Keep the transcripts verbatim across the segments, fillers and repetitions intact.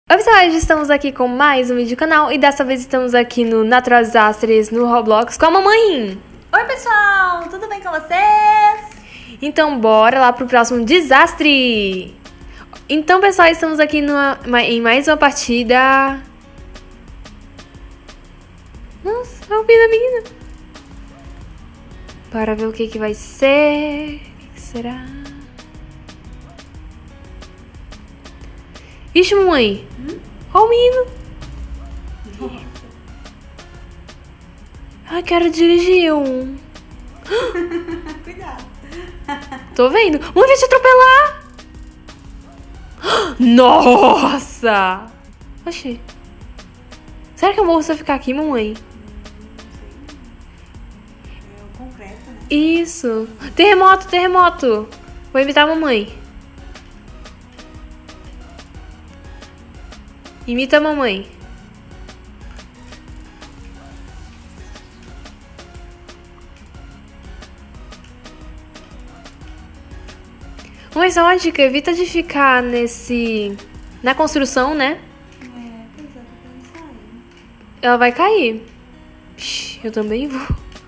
Oi pessoal, hoje estamos aqui com mais um vídeo do canal e dessa vez estamos aqui no Natural Desastres no Roblox com a mamãe. Oi pessoal, tudo bem com vocês? Então bora lá pro próximo desastre. Então pessoal, estamos aqui numa, em mais uma partida. Nossa, olha o da menina. Para ver o que que vai ser. O que, que será? Ixi, mamãe. Hum? Olha o menino. Ai, quero dirigir um. Cuidado. Tô vendo. Mamãe vai te atropelar. Nossa. Oxi. Será que eu morro se eu ficar aqui, mamãe? É o concreto, né? Isso. Terremoto, terremoto. Vou imitar a mamãe. Imita a mamãe. Mamãe, só uma dica, evita de ficar nesse... na construção, né? É, pois é, tô querendo sair. Ela vai cair. Ixi, eu também vou.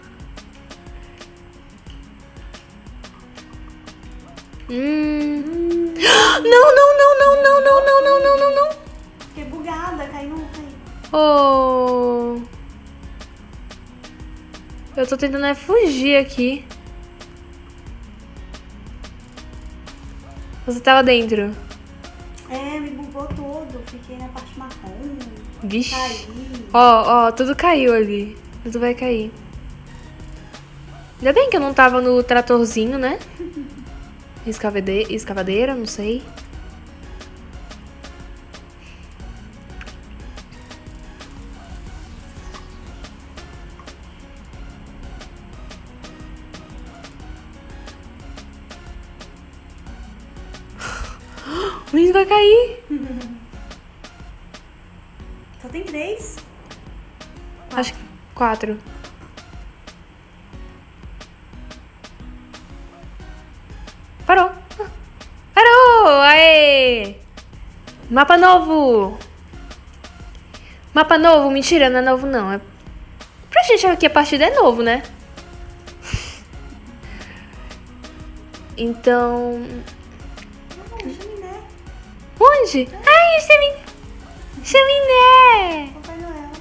Hum. Hum, Não, não, não, não, não, não, não, não, não, não, não. fiquei bugada, caiu, caiu. Oh. Eu tô tentando é fugir aqui. Você tava dentro. É, me bugou todo, fiquei na parte marrom. Vixe. Caí. Ó, ó, tudo caiu ali. Tudo vai cair. Ainda bem que eu não tava no tratorzinho, né? Escavadeira, escavadeira, não sei. O menino vai cair. Só tem três? Acho que quatro. Parou. Parou! Aê! Mapa novo! Mapa novo? Mentira, não é novo não. É... Pra gente aqui a partida é novo, né? Então... Não, chaminé. Onde? Ai, chaminé! Chaminé! Papai Noel.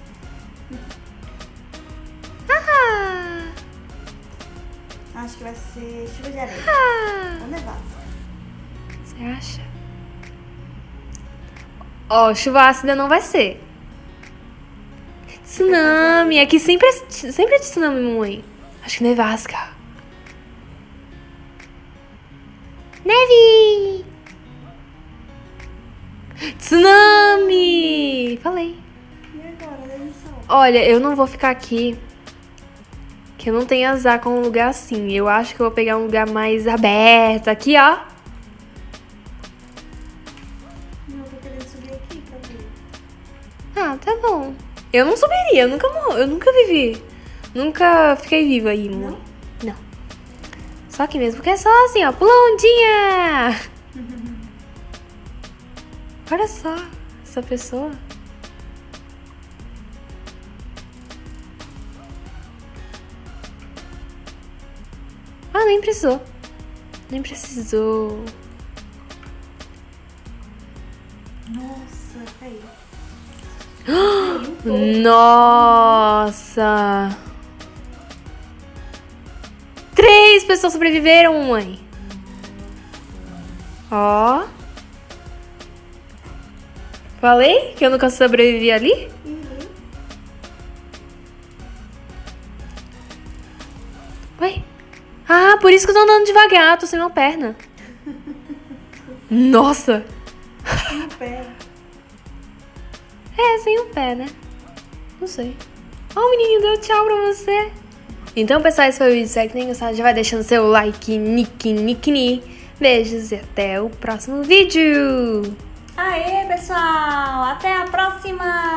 Ah! Acho que vai ser chuva de areia. Ah! Ou nevasca. Você acha? Ó, chuva ácida não vai ser. Tsunami. Aqui sempre é, sempre é de tsunami, mamãe. Acho que nevasca. Neve! Tsunami! Falei. E agora, demissão? Olha, eu não vou ficar aqui. Que eu não tenho azar com um lugar assim. Eu acho que eu vou pegar um lugar mais aberto. Aqui, ó. Não, eu tô querendo subir aqui pra ver. Ah, tá bom. Eu não subiria, eu nunca morro, eu nunca vivi. Nunca fiquei viva aí, mamãe. Não? Não. Só aqui mesmo, porque é só assim, ó, pulondinha! Olha só, essa pessoa. Ah, nem precisou. Nem precisou. Nossa, caiu. Nossa! Três pessoas sobreviveram, mãe. Ó. Falei que eu nunca sobrevivi ali? Uhum. Ué? Ah, por isso que eu tô andando devagar, tô sem uma perna. Nossa! Sem o pé. É, sem um pé, né? Não sei. Ó, o menininho deu tchau pra você. Então, pessoal, esse foi o vídeo. Se tem gostado, já vai deixando seu like, nick, nick, nick. Beijos e até o próximo vídeo. Aê, pessoal! Até a próxima!